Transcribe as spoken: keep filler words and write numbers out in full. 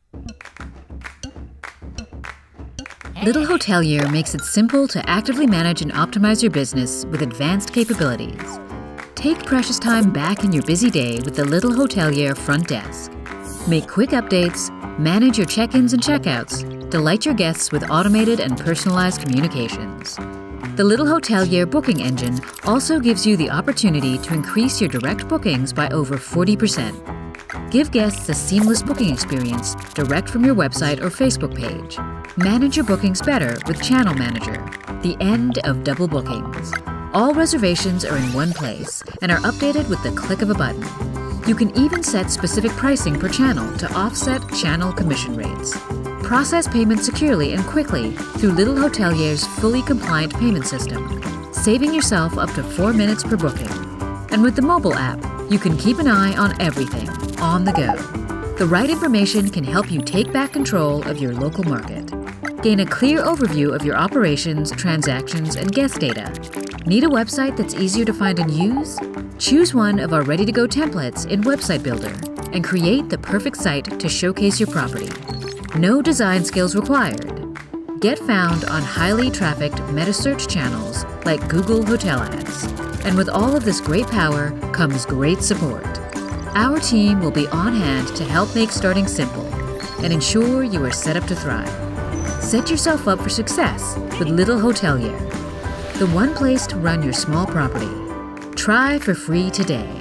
Little Hotelier makes it simple to actively manage and optimize your business with advanced capabilities. Take precious time back in your busy day with the Little Hotelier front desk. Make quick updates, manage your check-ins and check-outs, delight your guests with automated and personalized communications. The Little Hotelier booking engine also gives you the opportunity to increase your direct bookings by over forty percent. Give guests a seamless booking experience direct from your website or Facebook page. Manage your bookings better with Channel Manager, the end of double bookings. All reservations are in one place and are updated with the click of a button. You can even set specific pricing per channel to offset channel commission rates. Process payments securely and quickly through Little Hotelier's fully compliant payment system, saving yourself up to four minutes per booking. And with the mobile app, you can keep an eye on everything, on the go. The right information can help you take back control of your local market. Gain a clear overview of your operations, transactions, and guest data. Need a website that's easier to find and use? Choose one of our ready-to-go templates in Website Builder and create the perfect site to showcase your property. No design skills required. Get found on highly trafficked meta-search channels like Google Hotel Ads. And with all of this great power comes great support. Our team will be on hand to help make starting simple and ensure you are set up to thrive. Set yourself up for success with Little Hotelier, the one place to run your small property. Try for free today.